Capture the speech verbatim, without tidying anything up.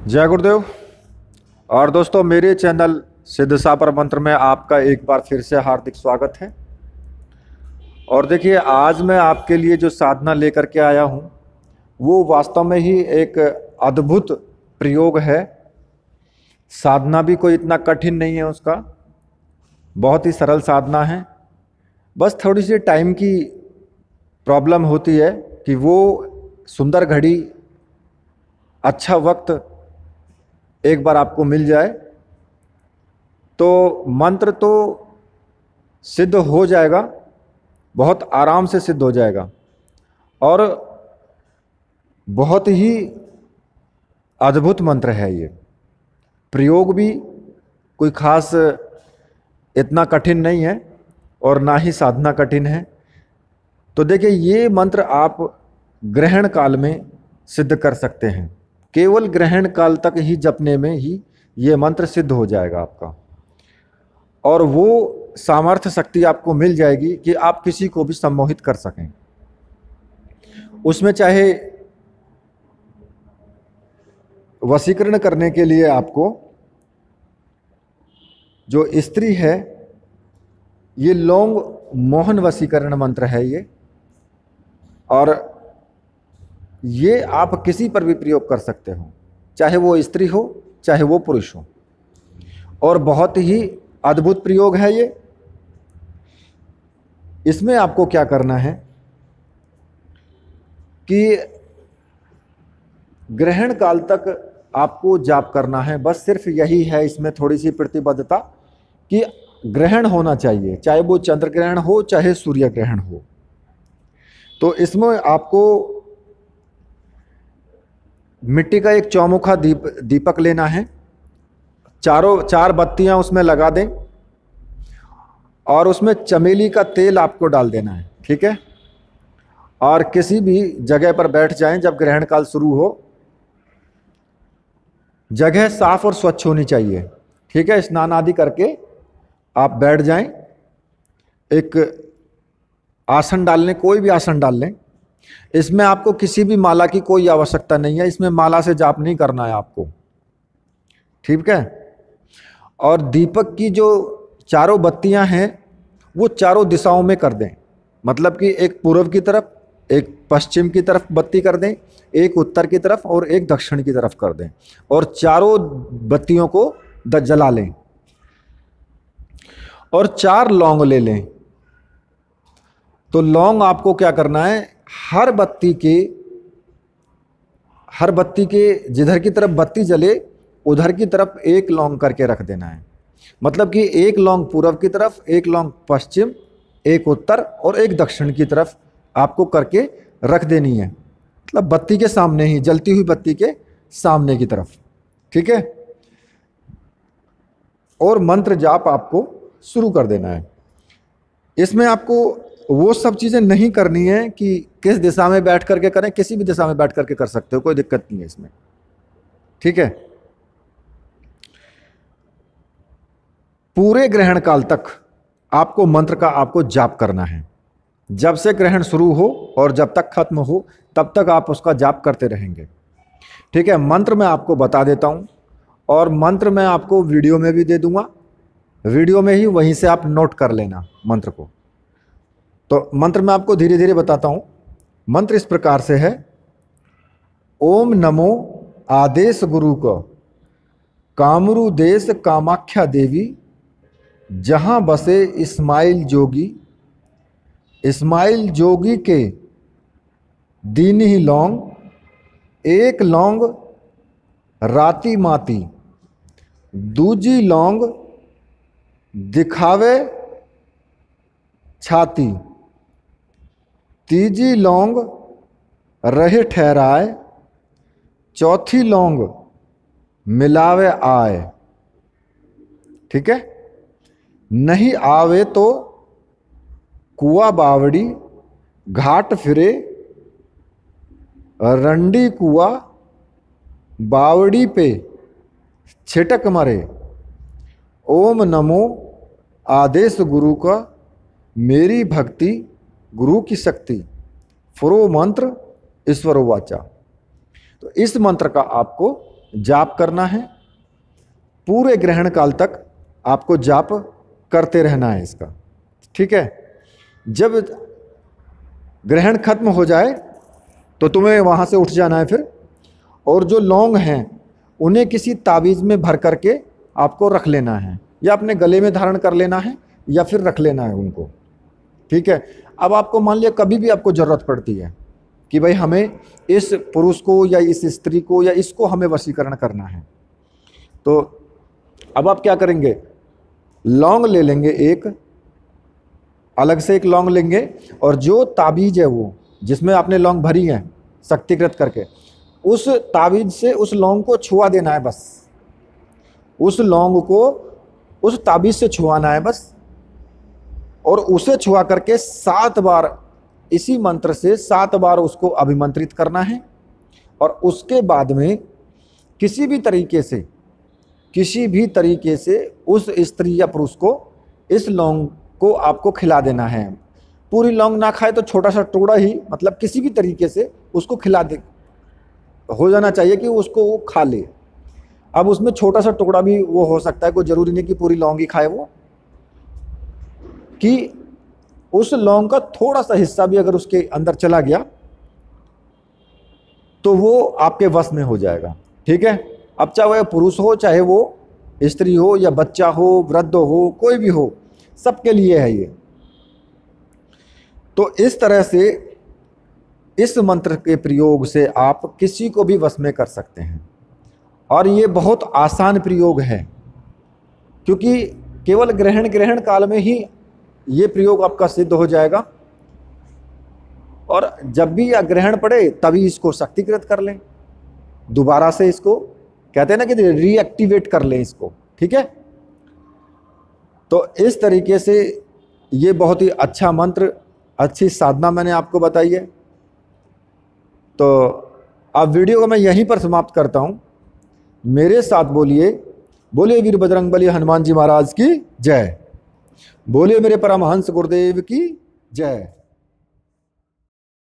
जय गुरुदेव। और दोस्तों, मेरे चैनल सिद्ध सापर मंत्र में आपका एक बार फिर से हार्दिक स्वागत है। और देखिए, आज मैं आपके लिए जो साधना लेकर के आया हूँ वो वास्तव में ही एक अद्भुत प्रयोग है। साधना भी कोई इतना कठिन नहीं है, उसका बहुत ही सरल साधना है। बस थोड़ी सी टाइम की प्रॉब्लम होती है कि वो सुंदर घड़ी, अच्छा वक्त एक बार आपको मिल जाए तो मंत्र तो सिद्ध हो जाएगा, बहुत आराम से सिद्ध हो जाएगा। और बहुत ही अद्भुत मंत्र है ये। प्रयोग भी कोई खास इतना कठिन नहीं है और ना ही साधना कठिन है। तो देखिए, ये मंत्र आप ग्रहण काल में सिद्ध कर सकते हैं। केवल ग्रहण काल तक ही जपने में ही ये मंत्र सिद्ध हो जाएगा आपका। और वो सामर्थ्य शक्ति आपको मिल जाएगी कि आप किसी को भी सम्मोहित कर सकें। उसमें चाहे वशीकरण करने के लिए आपको जो स्त्री है, ये लौंग मोहन वशीकरण मंत्र है ये। और ये आप किसी पर भी प्रयोग कर सकते हो, चाहे वो स्त्री हो चाहे वो पुरुष हो। और बहुत ही अद्भुत प्रयोग है ये। इसमें आपको क्या करना है कि ग्रहण काल तक आपको जाप करना है। बस सिर्फ यही है इसमें थोड़ी सी प्रतिबद्धता कि ग्रहण होना चाहिए, चाहे वो चंद्र ग्रहण हो चाहे सूर्य ग्रहण हो। तो इसमें आपको मिट्टी का एक चौमुखा दीप दीपक लेना है। चारों चार बत्तियां उसमें लगा दें और उसमें चमेली का तेल आपको डाल देना है, ठीक है। और किसी भी जगह पर बैठ जाएं जब ग्रहण काल शुरू हो। जगह साफ और स्वच्छ होनी चाहिए, ठीक है। स्नान आदि करके आप बैठ जाएं। एक आसन डाल लें, कोई भी आसन डाल लें। इसमें आपको किसी भी माला की कोई आवश्यकता नहीं है। इसमें माला से जाप नहीं करना है आपको, ठीक है। और दीपक की जो चारों बत्तियां हैं वो चारों दिशाओं में कर दें। मतलब कि एक पूर्व की तरफ, एक पश्चिम की तरफ बत्ती कर दें, एक उत्तर की तरफ और एक दक्षिण की तरफ कर दें। और चारों बत्तियों को जला लें और चार लौंग ले लें। तो लौंग आपको क्या करना है, हर बत्ती के हर बत्ती के जिधर की तरफ बत्ती जले उधर की तरफ एक लौंग करके रख देना है। मतलब कि एक लौंग पूर्व की तरफ, एक लौंग पश्चिम, एक उत्तर और एक दक्षिण की तरफ आपको करके रख देनी है। मतलब बत्ती के सामने ही, जलती हुई बत्ती के सामने की तरफ, ठीक है। और मंत्र जाप आपको शुरू कर देना है। इसमें आपको वो सब चीज़ें नहीं करनी है कि किस दिशा में बैठ करके करें। किसी भी दिशा में बैठ करके कर सकते हो, कोई दिक्कत नहीं है इसमें, ठीक है। पूरे ग्रहण काल तक आपको मंत्र का आपको जाप करना है। जब से ग्रहण शुरू हो और जब तक खत्म हो तब तक आप उसका जाप करते रहेंगे, ठीक है। मंत्र मैं आपको बता देता हूं और मंत्र मैं आपको वीडियो में भी दे दूंगा। वीडियो में ही वहीं से आप नोट कर लेना मंत्र को। तो मंत्र मैं आपको धीरे धीरे बताता हूं। मंत्र इस प्रकार से है। ओम नमो आदेश गुरु को, कामरू देश कामाख्या देवी, जहां बसे इस्माइल जोगी, इस्माइल जोगी के दीन ही लौंग, एक लौंग राती माती, दूजी लौंग दिखावे छाती, तीजी लौंग रहे ठहराए, चौथी लौंग मिलावे आए, ठीक है। नहीं आवे तो कुआ बावड़ी, घाट फिरे रंडी कुआ, बावड़ी पे छिटक मरे। ओम नमो आदेश गुरु का, मेरी भक्ति गुरु की शक्ति, फुरो मंत्र ईश्वर वाचा। तो इस मंत्र का आपको जाप करना है, पूरे ग्रहण काल तक आपको जाप करते रहना है इसका। ठीक है, जब ग्रहण खत्म हो जाए तो तुम्हें वहाँ से उठ जाना है फिर, और जो लौंग हैं उन्हें किसी ताबीज़ में भर करके आपको रख लेना है, या अपने गले में धारण कर लेना है या फिर रख लेना है उनको। ठीक है, अब आपको मान लिया कभी भी आपको ज़रूरत पड़ती है कि भाई हमें इस पुरुष को या इस स्त्री को या इसको हमें वशीकरण करना है, तो अब आप क्या करेंगे, लौंग ले लेंगे, एक अलग से एक लौंग लेंगे, और जो ताबीज़ है वो जिसमें आपने लौंग भरी है शक्तिकृत करके, उस ताबीज़ से उस लौंग को छुआ देना है बस, उस लौंग को उस ताबीज़ से छुआना है बस, और उसे छुआ करके सात बार इसी मंत्र से सात बार उसको अभिमंत्रित करना है। और उसके बाद में किसी भी तरीके से किसी भी तरीके से उस स्त्री या पुरुष को इस लौंग को आपको खिला देना है। पूरी लौंग ना खाए तो छोटा सा टुकड़ा ही, मतलब किसी भी तरीके से उसको खिला दे, हो जाना चाहिए कि उसको वो खा ले। अब उसमें छोटा सा टुकड़ा भी वो हो सकता है, कोई ज़रूरी नहीं कि पूरी लौंग ही खाए वो, कि उस लौंग का थोड़ा सा हिस्सा भी अगर उसके अंदर चला गया तो वो आपके वश में हो जाएगा। ठीक है, अब चाहे वह पुरुष हो, चाहे वो स्त्री हो, या बच्चा हो, वृद्ध हो, कोई भी हो, सबके लिए है ये। तो इस तरह से इस मंत्र के प्रयोग से आप किसी को भी वश में कर सकते हैं, और ये बहुत आसान प्रयोग है, क्योंकि केवल ग्रहण ग्रहण काल में ही ये प्रयोग आपका सिद्ध हो जाएगा, और जब भी यह ग्रहण पड़े तभी इसको शक्तिकृत कर लें, दोबारा से इसको कहते हैं ना कि रीएक्टिवेट कर लें इसको। ठीक है, तो इस तरीके से ये बहुत ही अच्छा मंत्र, अच्छी साधना मैंने आपको बताई है। तो अब वीडियो को मैं यहीं पर समाप्त करता हूँ। मेरे साथ बोलिए, बोलिए वीर बजरंगबली हनुमान जी महाराज की जय, बोलिए मेरे परमहंस गुरुदेव की जय।